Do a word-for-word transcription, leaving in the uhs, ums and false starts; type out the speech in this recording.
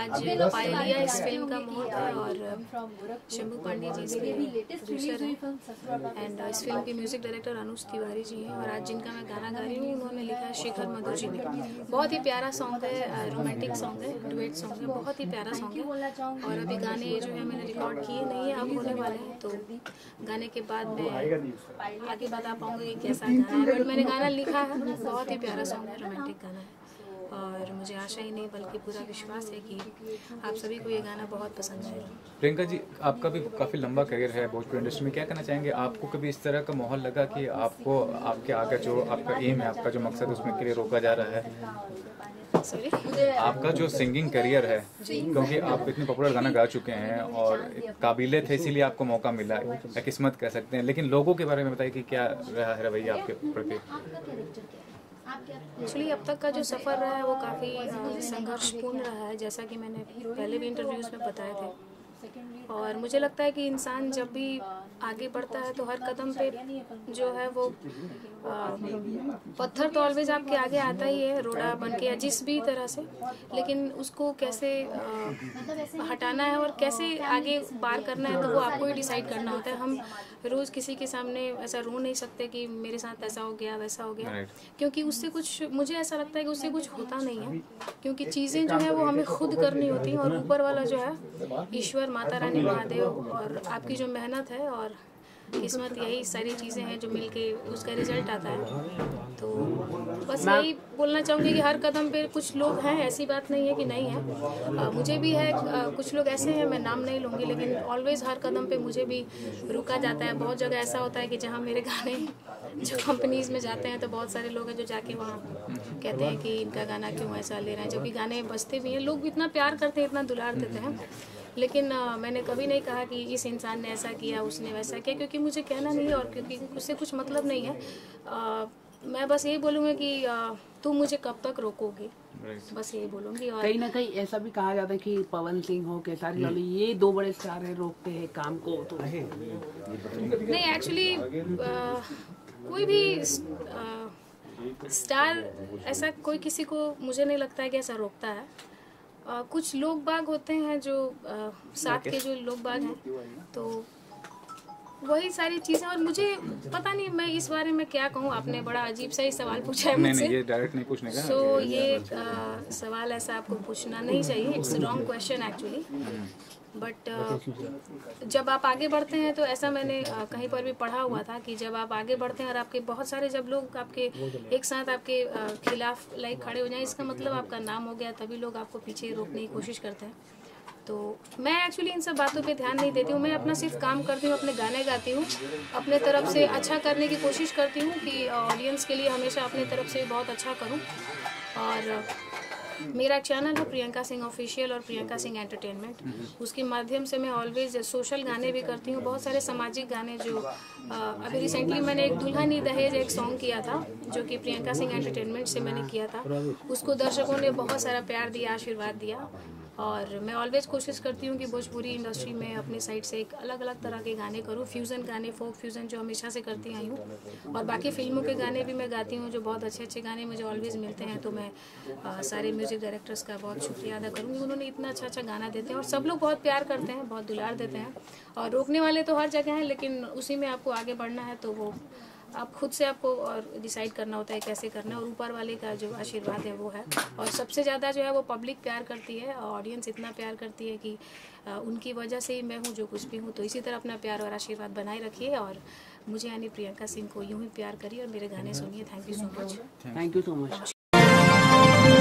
आज पायलिया इस फिल्म का मुहूर्त है और शंभू पांडे जी इसके प्रोड्यूसर हैं एंड इस फिल्म के म्यूजिक डायरेक्टर अनुज तिवारी जी हैं और आज जिनका मैं गाना गा रही हूँ उन्होंने लिखा है शिखर मधु जी ने। बहुत ही प्यारा सॉन्ग है, रोमांटिक सॉन्ग है, डुएट सॉन्ग है, बहुत ही प्यारा सॉन्ग है और अभी गाने जो है मैंने रिकॉर्ड किए नहीं है, अब होने वाले हैं, तो गाने के बाद मैं आगे बता पाऊँगी कि कैसा गाना है, बट मैंने गाना लिखा है, बहुत ही प्यारा सॉन्ग है, रोमांटिक गाना है और मुझे आशा ही नहीं बल्कि पूरा विश्वास है कि आप सभी को ये गाना बहुत पसंद आएगा। प्रियंका जी, आपका भी काफ़ी लंबा करियर है भोजपुरी इंडस्ट्री में, क्या कहना चाहेंगे? आपको कभी इस तरह का माहौल लगा कि आपको आपके आगे जो आपका एम है, आपका जो मकसद है उसमें के लिए रोका जा रहा है? सॉरी, आपका जो सिंगिंग करियर है, क्योंकि आप इतने पॉपुलर गाना गा चुके हैं और काबिले थे इसीलिए आपको मौका मिला, या किस्मत कह सकते हैं, लेकिन लोगों के बारे में बताइए कि क्या रहा है रवैया आपके प्रति? एक्चुअली अब तक का जो सफ़र रहा है वो काफ़ी संघर्षपूर्ण रहा है, जैसा कि मैंने पहले भी इंटरव्यूज़ में बताए थे। और मुझे लगता है कि इंसान जब भी आगे बढ़ता है तो हर कदम पे जो है वो आ, पत्थर तो ऑलवेज आपके आगे आता ही है, रोड़ा बन के या जिस भी तरह से, लेकिन उसको कैसे आ, हटाना है और कैसे आगे पार करना है तो वो आपको ही डिसाइड करना होता है। हम रोज़ किसी के सामने ऐसा रो नहीं सकते कि मेरे साथ ऐसा हो गया वैसा हो गया, क्योंकि उससे कुछ, मुझे ऐसा लगता है कि उससे कुछ होता नहीं है, क्योंकि चीज़ें जो है वो हमें खुद करनी होती हैं और ऊपर वाला जो है ईश्वर, माता रानी, महादेव और आपकी जो मेहनत है और किस्मत, यही सारी चीज़ें हैं जो मिलके उसका रिजल्ट आता है। तो बस यही बोलना चाहूँगी कि हर कदम पे कुछ लोग हैं, ऐसी बात नहीं है कि नहीं है, आ, मुझे भी है, आ, कुछ लोग ऐसे हैं, मैं नाम नहीं लूँगी, लेकिन ऑलवेज हर कदम पे मुझे भी रुका जाता है। बहुत जगह ऐसा होता है कि जहाँ मेरे गाने जो कंपनीज में जाते हैं तो बहुत सारे लोग हैं जो जाके वहाँ कहते हैं कि इनका गाना क्यों ऐसा ले रहे हैं, जबकि गाने बजते भी हैं, लोग इतना प्यार करते हैं, इतना दुलार देते हैं, लेकिन आ, मैंने कभी नहीं कहा कि इस इंसान ने ऐसा किया, उसने वैसा किया, क्योंकि मुझे कहना नहीं है और क्योंकि उससे कुछ मतलब नहीं है। आ, मैं बस यही बोलूँगी कि आ, तुम मुझे कब तक रोकोगे, बस यही बोलूँगी। और कहीं ना कहीं ऐसा भी कहा जाता है कि पवन सिंह हो, खेसारी लाल, ये दो बड़े स्टार हैं, रोकते हैं काम को, तो नहीं, एक्चुअली कोई भी आ, स्टार ऐसा कोई किसी को मुझे नहीं लगता है कि ऐसा रोकता है। आ, कुछ लोग बाग होते हैं जो आ, साथ के जो लोग बाग हैं, तो वही सारी चीज़ें, और मुझे पता नहीं मैं इस बारे में क्या कहूँ। आपने बड़ा अजीब सा ही सवाल पूछा है मुझसे। ये डायरेक्ट नहीं पूछने का। सो so, ये आ, सवाल ऐसा आपको पूछना नहीं चाहिए, it's wrong question actually. But uh, जब आप आगे बढ़ते हैं तो ऐसा मैंने uh, कहीं पर भी पढ़ा हुआ था कि जब आप आगे बढ़ते हैं और आपके बहुत सारे जब लोग आपके एक साथ आपके uh, खिलाफ लाइक खड़े हो जाएं, इसका मतलब आपका नाम हो गया, तभी लोग आपको पीछे रोकने की कोशिश करते हैं। तो मैं एक्चुअली इन सब बातों पे ध्यान नहीं देती हूँ, मैं अपना सिर्फ काम करती हूँ, अपने गाने गाती हूँ, अपने तरफ से अच्छा करने की कोशिश करती हूँ कि ऑडियंस के लिए हमेशा अपनी तरफ से बहुत अच्छा करूँ। और मेरा चैनल है प्रियंका सिंह ऑफिशियल और प्रियंका सिंह एंटरटेनमेंट, उसके माध्यम से मैं ऑलवेज सोशल गाने भी करती हूँ, बहुत सारे सामाजिक गाने जो आ, अभी रिसेंटली मैंने एक दुल्हनी दहेज एक सॉन्ग किया था जो कि प्रियंका सिंह एंटरटेनमेंट से मैंने किया था, उसको दर्शकों ने बहुत सारा प्यार दिया, आशीर्वाद दिया। और मैं ऑलवेज कोशिश करती हूँ कि भोजपुरी इंडस्ट्री में अपनी साइड से एक अलग अलग तरह के गाने करूँ, फ्यूज़न गाने, फोक फ्यूज़न जो हमेशा से करती आई हूँ, और बाकी फिल्मों के गाने भी मैं गाती हूँ, जो बहुत अच्छे अच्छे गाने मुझे ऑलवेज मिलते हैं। तो मैं आ, सारे म्यूज़िक डायरेक्टर्स का बहुत शुक्रिया अदा करूँगी, उन्होंने इतना अच्छा अच्छा गाना देते हैं और सब लोग बहुत प्यार करते हैं, बहुत दुलार देते हैं। और रोकने वाले तो हर जगह हैं, लेकिन उसी में आपको आगे बढ़ना है तो वो आप खुद से आपको और डिसाइड करना होता है कैसे करना है, और ऊपर वाले का जो आशीर्वाद है वो है। और सबसे ज़्यादा जो है वो पब्लिक प्यार करती है, ऑडियंस इतना प्यार करती है कि आ, उनकी वजह से ही मैं हूँ जो कुछ भी हूँ। तो इसी तरह अपना प्यार और आशीर्वाद बनाए रखिए और मुझे यानी प्रियंका सिंह को यूँ ही प्यार करिए और मेरे गाने सुनिए। Thank you so much. Thank you so much.